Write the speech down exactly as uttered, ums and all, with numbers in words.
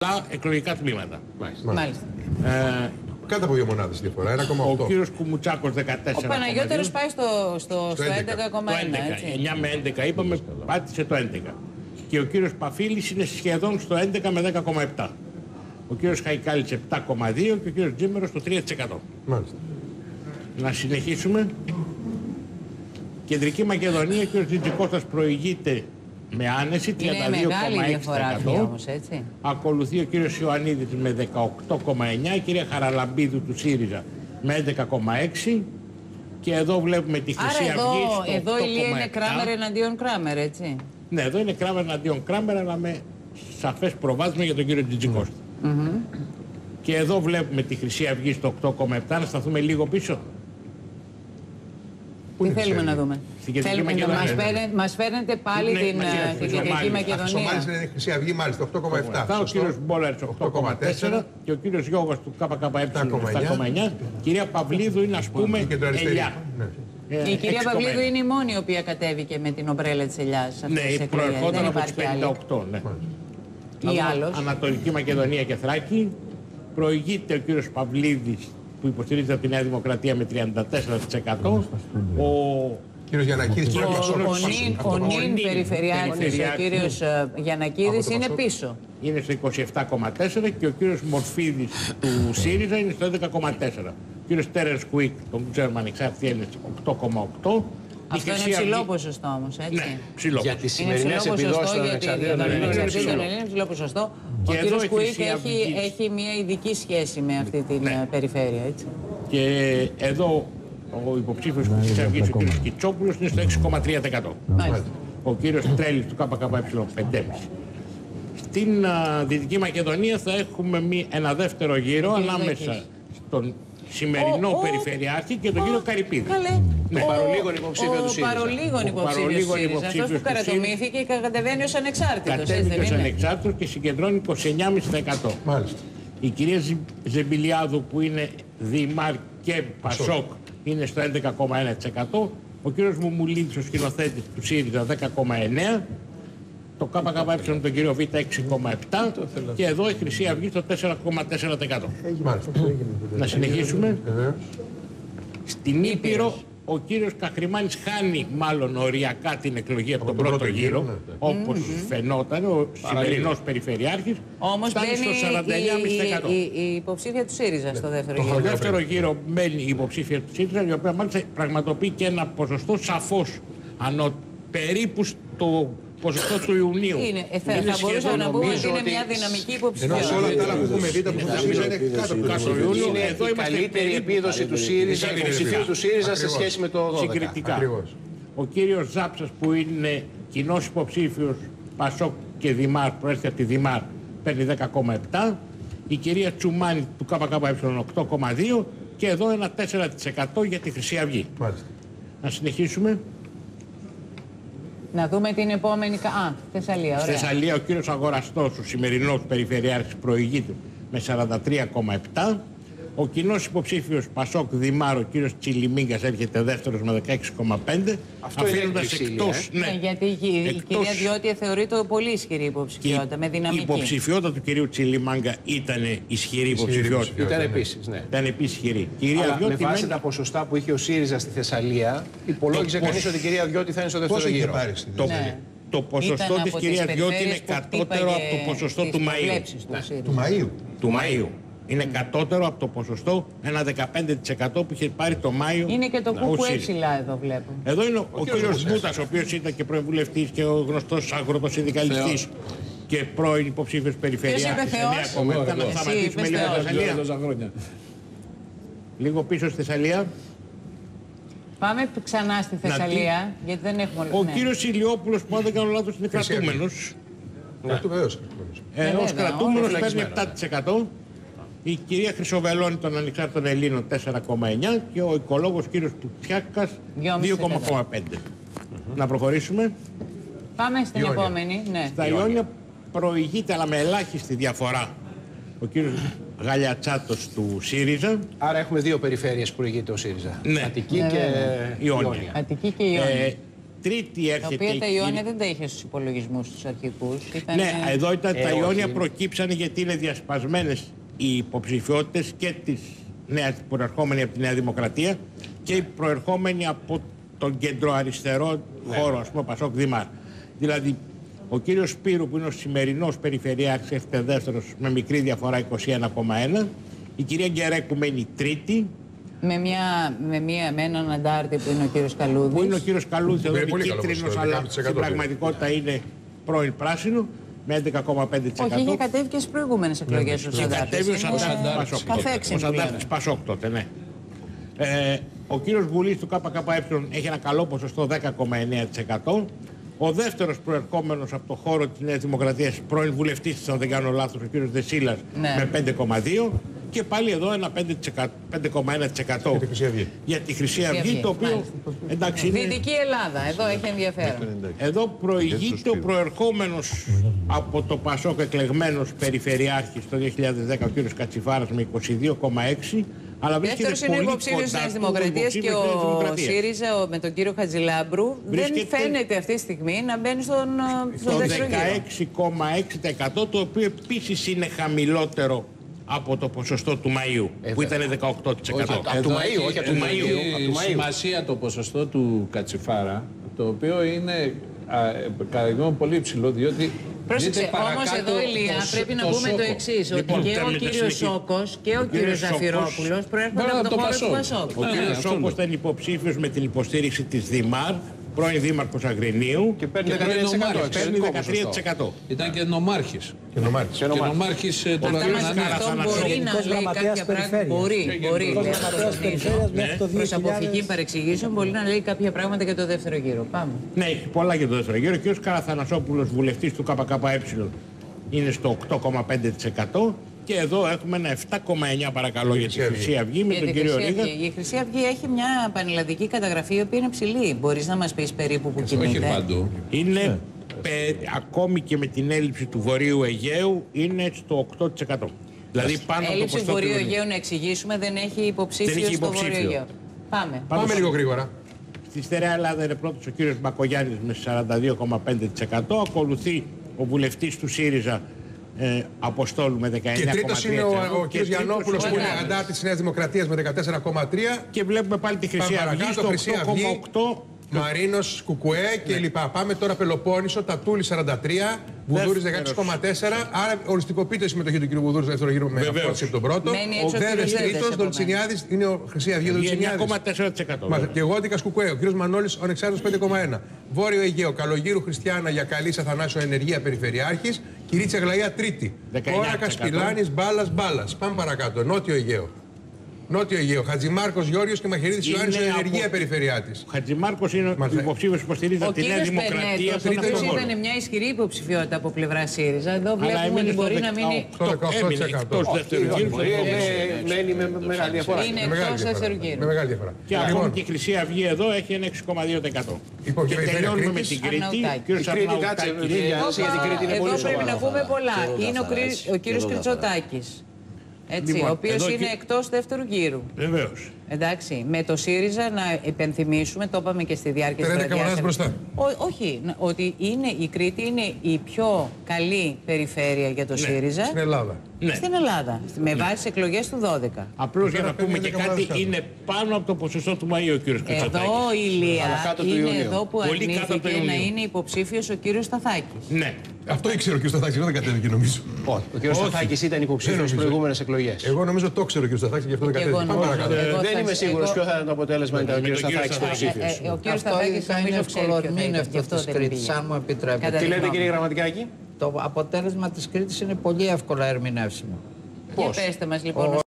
τα εκλογικά τμήματα. Μάλιστα. Μάλιστα. Ε, Κάτω από δύο μονάδες διαφορά, ένα κόμμα οκτώ. Ο κύριος Κουμουτσάκος δεκατέσσερα. Ο Παναγιώτερος πάει στο, στο, στο έντεκα κόμμα ένα. εννιά με έντεκα είπαμε, πάτησε το έντεκα. Και ο κύριος Παφίλης είναι σχεδόν στο έντεκα με δέκα κόμμα επτά. Ο κύριος Χαϊκάλης επτά κόμμα δύο και ο κύριος Τζίμερος στο τρία τοις εκατό. Μάλιστα. Να συνεχίσουμε. Κεντρική Μακεδονία, ο κύριος Τζιτζικώστας προηγείται με άνεση τριάντα δύο κόμμα έξι τοις εκατό. Ακολουθεί ο κύριος Ιωαννίδης με δεκαοκτώ κόμμα εννιά, η κυρία Χαραλαμπίδου του ΣΥΡΙΖΑ με έντεκα κόμμα έξι. Και εδώ βλέπουμε τη Χρυσή Άρα Αυγή στο εδώ, εδώ η Λία είναι Κράμερ εναντίον Κράμερ, έτσι. Ναι, εδώ είναι Κράμερ εναντίον Κράμερ, αλλά με σαφές προβάδισμα για τον κύριο Τζιτζικώστα. Mm-hmm. Και εδώ βλέπουμε τη Χρυσή Αυγή στο οκτώ κόμμα επτά. Να σταθούμε λίγο πίσω. Τι θέλουμε να δούμε. Θέλουμε να μας, φέρνε, μας φέρνετε πάλι ναι, την, ναι, την Κεντρική Μακεδονία. Στο Μάλιστα είναι η Χρυσή Αυγή, μάλιστα, οκτώ κόμμα επτά. Ο κύριος Μπόλαρης οκτώ κόμμα τέσσερα και ο κύριος Γιώργος του ΚΚΕ επτά κόμμα εννιά. Η κυρία Παυλίδου είναι, ας πούμε, ελιά. Η κυρία Παυλίδου είναι η μόνη η οποία κατέβηκε με την ομπρέλα της ελιάς. Ναι, προερχόταν από τις πενήντα οκτώ. Ή άλλος. Ανατολική Μακεδονία και Θράκη. Προηγείται ο κύριος Παυλίδης που υποστηρίζεται από τη Νέα Δημοκρατία με τριάντα τέσσερα τοις εκατό. Ο κύριος Γιαννακίδης, ο νυν περιφερειάρχης, ο κύριος Γιαννακίδης είναι πίσω. Είναι στο είκοσι επτά κόμμα τέσσερα και ο κύριος Μορφίδης του ΣΥΡΙΖΑ είναι στο έντεκα κόμμα τέσσερα. Ο κύριος Τέρενς Κουίκ, τον ξέρουμε ανεξάρτητη Έλληνες, οκτώ κόμμα οκτώ. Αυτό είναι ψηλό ποσοστό όμως, έτσι. Ναι, ψηλό. Για τις σημερινές επιδόσεις των ανεξαρτήτων Ελλήνων είναι ψηλό ποσοστό. Ο κύριος Κουίκ έχει, έχει μια ειδική σχέση με αυτή την ναι. περιφέρεια, έτσι. Και εδώ ο υποψήφιος του Χρυσής Αυγής, ο κύριος Κιτσόπουλος, είναι στο έξι κόμμα τρία τοις εκατό. Ο κύριος Τρέλης του ΚΚΕ πέντε κόμμα πέντε. Στην α, Δυτική Μακεδονία θα έχουμε μη, ένα δεύτερο γύρο ανάμεσα στον σημερινό oh, oh, περιφερειάρχη και τον oh, κύριο Καρυπίδη. Ναι. Ο παρολίγων υποψήφιο του ΣΥΡΙΖΑ. Παρολίγων υποψήφιο του ΣΥΡΙΖΑ. Αυτός που καρατομήθηκε και κατεβαίνει ως ανεξάρτητος. Κατέβηκε ως ανεξάρτητος και συγκεντρώνει είκοσι εννιά κόμμα πέντε τοις εκατό. Μάλιστα. Η κυρία Ζεμπιλιάδου που είναι Δημάρ και Πασόκ είναι στο έντεκα κόμμα ένα τοις εκατό. Ο κύριος Μουμουλίδης, ο σκηνοθέτης του ΣΥΡΙΖΑ, δέκα κόμμα εννέα τοις εκατό. Το ΚΚΕ τον κύριο Β έξι κόμμα επτά τοις εκατό και εδώ η Χρυσή Αυγή στο τέσσερα κόμμα τέσσερα τοις εκατό. Να συνεχίσουμε. Στην Ήπειρο ο κύριος Καχρημάνης χάνει μάλλον οριακά την εκλογή από τον πρώτο γύρο, όπως φαινόταν, ο σημερινός περιφερειάρχης. Όμως φτάνει στο σαράντα εννιά κόμμα πέντε τοις εκατό. Η υποψήφια του ΣΥΡΙΖΑ στο δεύτερο γύρο. Στο δεύτερο γύρο μπαίνει η υποψήφια του ΣΥΡΙΖΑ, η οποία μάλιστα πραγματοποιεί και ένα ποσοστό σαφώς ανώ περίπου στο ποσοστό του Ιουνίου. Είναι, ε, θα, θα μπορούσαμε να πούμε ότι είναι μια δυναμική υποψηφιότητα. Ενώ σε όλα τα άλλα που έχουμε δει, τα ΣΥΡΙΖΑ είναι κάτω από το Ιούνιο. Είναι εδώ η καλύτερη επίδοση του ΣΥΡΙΖΑ, υποψηφίου του ΣΥΡΙΖΑ σε σχέση με το δώδεκα. Συγκριτικά. Ο κύριος Ζάψας που είναι κοινός υποψήφιος Πασόκ και Δημάρ, προέρχεται από τη Δημάρ, παίρνει δέκα κόμμα επτά. Η κυρία Τσουμάνη του ΚΚΕ οκτώ κόμμα δύο και εδώ ένα τέσσερα τοις εκατό για τη Χρυσή Αυγή. Μάλιστα. Να συνεχίσουμε. Να δούμε την επόμενη. Α, Θεσσαλία. Στη Θεσσαλία ο κύριος Αγοραστός, ο σημερινός περιφερειάρχης, προηγείται με σαράντα τρία κόμμα επτά. Ο κοινός υποψήφιος Πασόκ Δημάρ, ο κύριος Τσιλιμίγκας, έρχεται δεύτερος με δεκαέξι κόμμα πέντε. Αυτό αφήνοντας είναι εκτός. Ε? Ναι, ναι, γιατί η, εκτός... η κυρία Διώτια θεωρείται πολύ ισχυρή υποψηφιότητα, με δυναμική. Η υποψηφιότητα του κυρίου Τσιλιμάγκα ήταν ισχυρή υποψηφιότητα. Ήταν επίσης, ναι. Ήταν επίσης ισχυρή. Αλλά με βάση μένει... τα ποσοστά που είχε ο ΣΥΡΙΖΑ στη Θεσσαλία, υπολόγιζε το κανείς πως... ότι η κυρία Διώτη θα είναι στο δεύτερο γύρο. Το, ναι. το ποσοστό της κυρίας Διώτη είναι κατώτερο από το ποσοστό του Μαΐου. Του Μαΐου. Είναι κατώτερο από το ποσοστό, ένα δεκαπέντε τοις εκατό που είχε πάρει το Μάιο. Είναι και το κούκου ψηλά εδώ βλέπω. Εδώ είναι ο, ο, ο κύριος Μπούτας, ο οποίος ήταν και πρώην βουλευτής και ο γνωστός αγροτοσυνδικαλιστής και πρώην υποψήφιος περιφερειάρχης. Ποιος είπε Θεός? Να σταματήσουμε λίγο στη Θεσσαλία. Λίγο πίσω στη Θεσσαλία. Πάμε ξανά στη Θεσσαλία, γιατί δεν έχουμε όλο. Ο κύριος Ηλιόπουλος, που αν δεν κάνω λάθος, είναι κρατούμενος. Ως κρατούμενος παίρνει επτά τοις εκατό. Η κυρία Χρυσοβελώνη των Ανεξάρτητων Ελλήνων τέσσερα κόμμα εννέα και ο οικολόγος κύριος Τουτσιάκας δύο κόμμα πέντε. Mm-hmm. Να προχωρήσουμε. Πάμε στην Ιόνια. Επόμενη. Ναι. Στα Ιόνια προηγείται, αλλά με ελάχιστη διαφορά, ο κύριος Γαλιατσάτος του ΣΥΡΙΖΑ. Άρα έχουμε δύο περιφέρειες που προηγείται ο ΣΥΡΙΖΑ. Ναι. Αττική ναι, και ναι, ναι. Ιόνια. Αττική και Ιόνια. Ε, Τρίτη έρχεται. Τα οποία τα Ιόνια κυρία... δεν τα είχε στους υπολογισμούς τους αρχικούς. Ήταν... Ναι, εδώ ήταν ε, τα Ιόνια όχι. προκύψανε γιατί είναι διασπασμένες οι υποψηφιότητες και τις νέας προερχόμενοι από τη Νέα Δημοκρατία και οι προερχόμενοι από τον κεντροαριστερό ναι. χώρο, ας πούμε, Πασόκ Δημάρ. Δηλαδή, ο κύριος Σπύρου, που είναι ο σημερινός περιφερειάρχης, έρχεται δεύτερος με μικρή διαφορά είκοσι ένα κόμμα ένα. Η κυρία Γκερέκου μένει τρίτη. Με, μια, με, μια, με έναν αντάρτη που είναι ο κύριος Καλούδης. Που είναι ο κύριος Καλούδης, εδώ είναι κίτρινος, αλλά στην είναι. πραγματικότητα είναι πρώην πράσινο, με έντεκα κόμμα πέντε τοις εκατό. Όχι, είχε κατέβει και στις προηγούμενες εκλογές ο Σαντάρτης. Κατέβει ο Σαντάρτης Πασόκ. Ο Σαντάρτης Πασόκ τότε, ναι. Ε, ο κύριος Βουλής του ΚΚΕ έχει ένα καλό ποσοστό δέκα κόμμα εννέα τοις εκατό. Ο δεύτερος προερχόμενος από το χώρο της Νέας Δημοκρατίας, πρώην βουλευτής, αν δεν κάνω λάθος, ο κύριος Δεσίλας, ναι. με πέντε κόμμα δύο τοις εκατό. Και πάλι εδώ ένα πέντε κόμμα ένα τοις εκατό για τη Χρυσή Αυγή, για τη Χρυσή Αυγή, το οποίο εντάξει, είναι... Δυτική Ελλάδα, εδώ έχει ενδιαφέρον. Εδώ προηγείται ο προερχόμενος από το Πασόκ εκλεγμένος περιφερειάρχης το δύο χιλιάδες δέκα, ο κύριος Κατσιφάρας, με είκοσι δύο κόμμα έξι. Αλλά δεύτερος είναι ο υποψήφιος της Νέας Δημοκρατίας και ο ΣΥΡΙΖΑ με τον κύριο Χατζηλάμπρου δεν φαίνεται αυτή τη στιγμή να μπαίνει στον δεύτερο γύρο. δεκαέξι κόμμα έξι τοις εκατό, το οποίο επίσης είναι χαμηλότερο από το ποσοστό του Μαΐου, ε, που ήταν δεκαοκτώ τοις εκατό. Όχι, από του Μαΐου, όχι από του Μαΐου. Έχει σημασία το ποσοστό του Κατσιφάρα, το οποίο είναι κατά τη γνώμη πολύ υψηλό, διότι... Πρόσεξε, όμως εδώ, Ηλία, πρέπει να πούμε το εξής, ότι και ο κύριος Σόκος και ο κύριος Ζαφυρόπουλος προέρχονται από το χώρο του Πασόκ. Ο κύριος Σόκος ήταν υποψήφιος με την υποστήριξη της Δημάρ, πρώην δήμαρχος Αγρινίου, και παίρνει δεκατρία τοις εκατό. Ήταν και νομάρχης. Και νομάρχης. Και νομάρχης του Αυτό μπορεί να λέει κάποια πράγματα. Μπορεί, μπορεί. Προς αποφυγή παρεξηγήσεων μπορεί να λέει κάποια πράγματα για το δεύτερο γύρο. Πάμε. Ναι, έχει πολλά για το δεύτερο γύρο. Και ο κ. Καραθανασόπουλος, βουλευτής του ΚΚΕ, είναι στο οκτώ κόμμα πέντε τοις εκατό. Και εδώ έχουμε ένα επτά κόμμα εννέα τοις εκατό παρακαλώ για τη Χρυσή Αυγή με τον κύριο Ρίγα. Η Χρυσή Αυγή έχει μια πανελλαδική καταγραφή η οποία είναι ψηλή. Μπορείς να μας πεις περίπου που κινείται? Όχι παντού. Είναι πε, ακόμη και με την έλλειψη του Βορείου Αιγαίου είναι στο οκτώ τοις εκατό. Δηλαδή πάνω από το έλλειψη του Βορείου Αιγαίου, να εξηγήσουμε, δεν έχει υποψήφιο στο Βορείο Αιγαίο. Πάμε. Πάμε, Πάμε λίγο γρήγορα. Στη Στερεά Ελλάδα είναι πρώτος ο κύριος Μπακογιάννης με σαράντα δύο κόμμα πέντε τοις εκατό. Ακολουθεί ο βουλευτής του ΣΥΡΙΖΑ Ε, Αποστόλου με δεκαεννέα κόμμα τρία τοις εκατό. Και τρίτος είναι ο, ο κ. Γιαννόπουλος που είναι αντάρτης της Νέας Δημοκρατίας με δεκατέσσερα κόμμα τρία τοις εκατό. Και βλέπουμε πάλι τη Χρυσή Αυγή στο οκτώ κόμμα οκτώ. Μαρίνος, Κουκουέ και ναι. λοιπά. Πάμε τώρα Πελοπόννησο, Τατούλη σαράντα τρία, Βουδούρης δεκαέξι κόμμα τέσσερα. Άρα οριστικοποιείται η συμμετοχή του κ. Βουδούρη στο δεύτερο γύρο με απόδειξη από τον πρώτο. Ο Δέδες τρίτος, Δολτσινιάδης, είναι ο Χρυσή Αυγή Δολτσινιάδης. εννέα κόμμα τέσσερα τοις εκατό. Και εγώ Άντικας Κουκουέ, ο κ. Μανώλης, ο ανεξάρτητος πέντε κόμμα ένα. Βόρειο Αιγαίο, Καλογύρου Χριστιανά Γιακαλής Αθανάσιο Ενεργεία Περιφερειάρχης, Κυρίτσα Αγλαία Τρίτη. Κόρακας Πιλάνης Μπάλας Μπάλας. Πάμε παρακάτω. Νότιο Αιγαίο. Νότιο Αιγαίο. Χατζημάρκος Γιώργος και Μαχαιρίδης Ιωάννης ο ενεργεία περιφερειάτης. Ο Χατζημάρκος είναι ο υποψήφιος που υποστηρίζει τη Νέα Δημοκρατία. Ο οποίος ήταν μια ισχυρή υποψηφιότητα από πλευρά ΣΥΡΙΖΑ. Εδώ βλέπουμε ότι μπορεί να μείνει εκτός δεύτερου γύρου. Μένει με μεγάλη διαφορά. Είναι εκτός δεύτερου γύρου. Με μεγάλη διαφορά. Και ακόμη και η Χρυσή Αυγή εδώ έχει ένα έξι κόμμα δύο τοις εκατό. Και τελειώνουμε με την Κρήτη. Εδώ πρέπει να πούμε πολλά. Είναι ο κύριος Κριτσοτάκης. Έτσι, λοιπόν, ο οποίος είναι και... εκτός δεύτερου γύρου. Βεβαίως. Εντάξει, με το ΣΥΡΙΖΑ να υπενθυμίσουμε, το είπαμε και στη διάρκεια της βραδιάς. Όχι, ότι είναι, η Κρήτη είναι η πιο καλή περιφέρεια για το ναι. ΣΥΡΙΖΑ. Στην Ελλάδα. Ναι. Στην Ελλάδα, με βάση τις εκλογές του δώδεκα. Απλώς για να πούμε και κάτι, είναι πάνω από το ποσοστό του Μαΐου ο κύριος Κριτσοτάκης. Εδώ η Ηλία είναι εδώ που αρνήθηκε να είναι υποψήφιος ο κύριος Σταθάκης. Ναι. Αυτό ήξερε ο κ. Σταθάκης, δεν κατέβηκε νομίζω. Όχι. Ο κ. Σταθάκης ήταν υποψήφιος στις προηγούμενες εκλογές. Εγώ νομίζω το ξέρω ο κ. Σταθάκης, γι' αυτό δεν κατέβηκε. Δεν είμαι σίγουρος ποιο θα ήταν το αποτέλεσμα αν ήταν ο κ. Σταθάκης υποψήφιος. Ο κ. Σταθάκης νομίζω εύκολο της Κρήτης, αν μου επιτρέπετε. Τι λέτε, κύριε Γραμματικάκη? Το αποτέλεσμα της Κρήτης είναι πολύ εύκολα ερμηνεύσιμο. Πώς? Και πέστε μας λοιπόν.